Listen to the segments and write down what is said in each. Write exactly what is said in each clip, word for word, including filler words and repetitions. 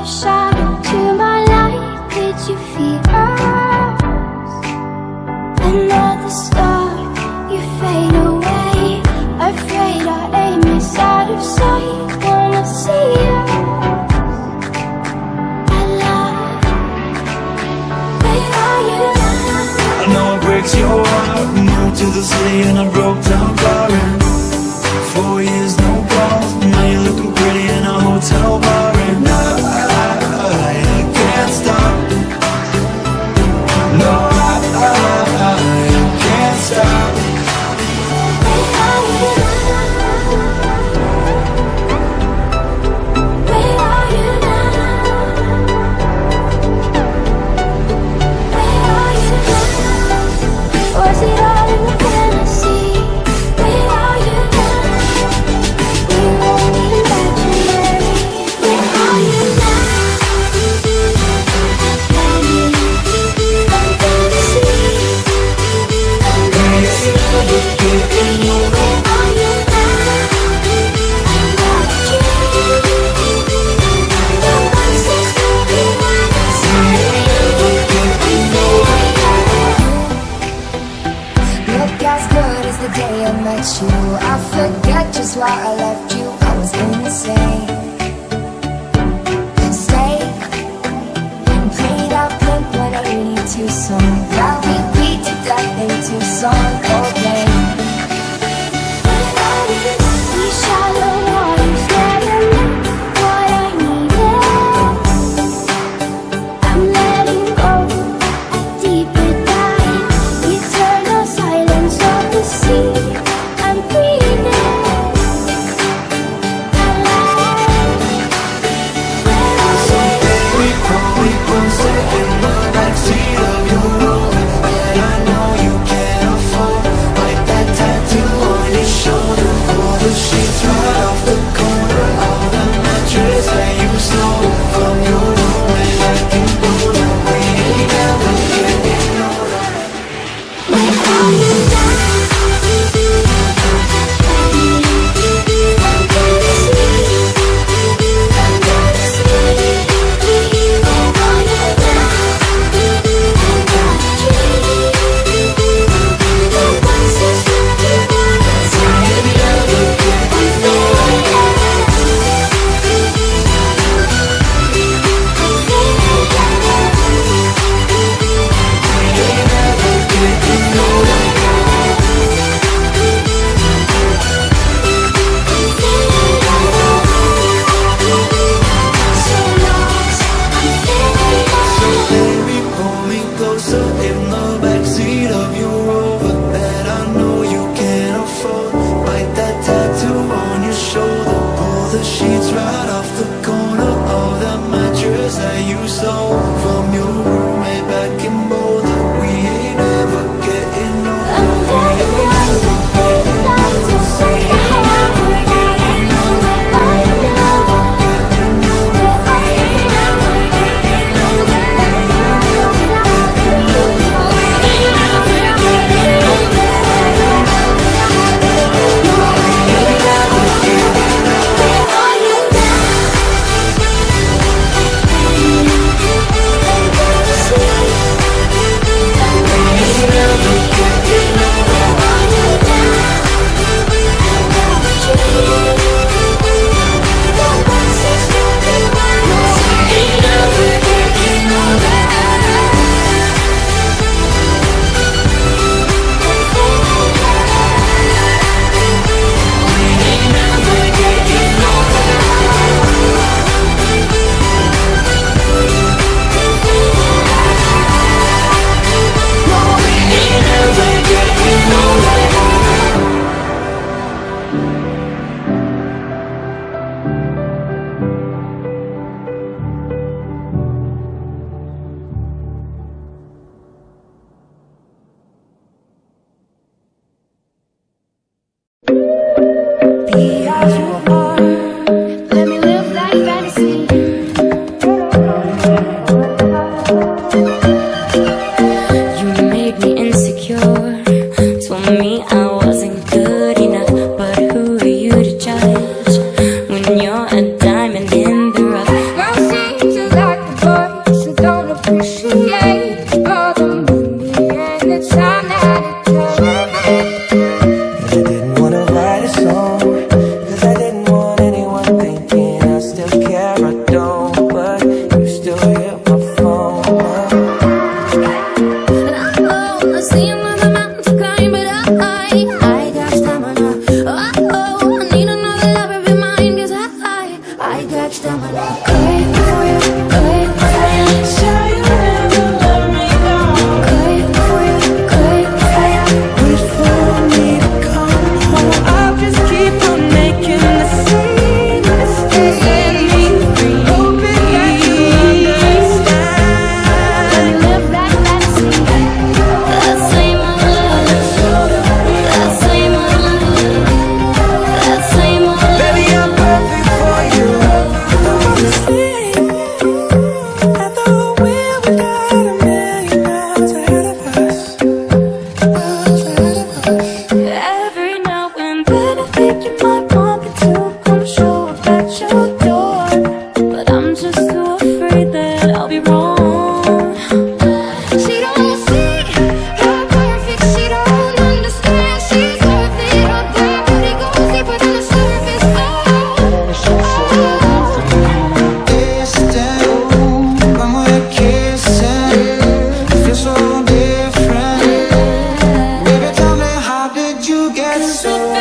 shadow to my light. Did you feel us? Another star, you fade away. Afraid our aim is out of sight. Wanna see us alive. Where are you now? I know it breaks your heart. Moved to the city and I broke down crying. Four years, no calls. Now you're looking pretty in a hotel bar. And I, I, I can't stop. No, I, I, I can't stop. Where are you now? Where are you now? Where are you now? Was it all in the fantasy? Where are you now? We won't be imaginary. Where are you now? Look as good as the day I met you. I forget just why I left you. I was insane. Stay and play that Blink one eighty-two song. That we beat to death in Tucson, Coldplay. These shallow waters never meant what I needed. I'm letting go a deeper dive. Eternal silence of the sea. I'm breathing alive. Where are you? We probably closer in the backseat of your Rover that I know you can't afford. Like that tattoo on your shoulder. Pull the sheets right off the corner of the mattress that you stole from your roommate back in Boulder. We ain't never getting older. Where are you now? I'm gonna see. I'm gonna see. Where are you now? I'm gonna dream. The voices of your voice. I'm never getting older. Baby, pull me closer in the backseat of your Rover that I know you can't afford. Bite that tattoo on your shoulder. Pull the sheets right off the corner of that mattress that you stole from your roommate back in Boulder. We ain't ever getting older. I'm very young, but it's not to say I have a right. Where are you now? Where are you now? Be as you are. Let me live that fantasy. You made me insecure. Told me I wasn't good enough. But who are you to judge when you're a diamond in the rough? Won't seem to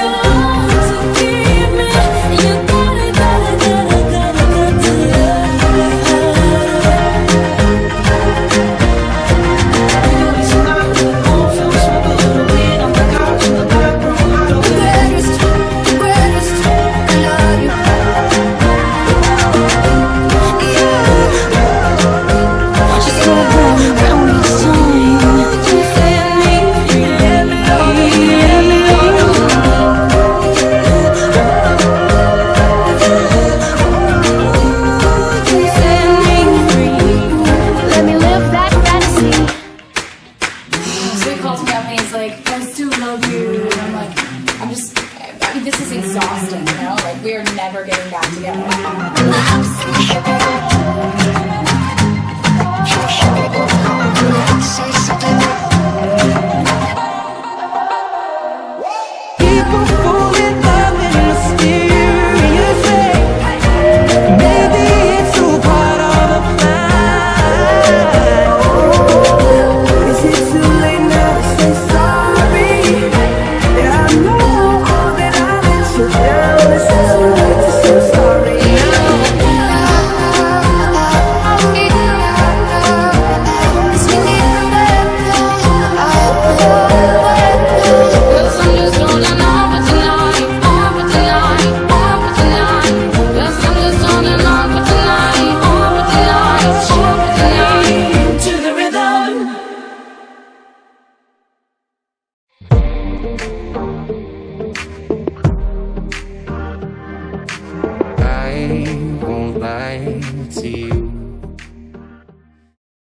I won't lie to you.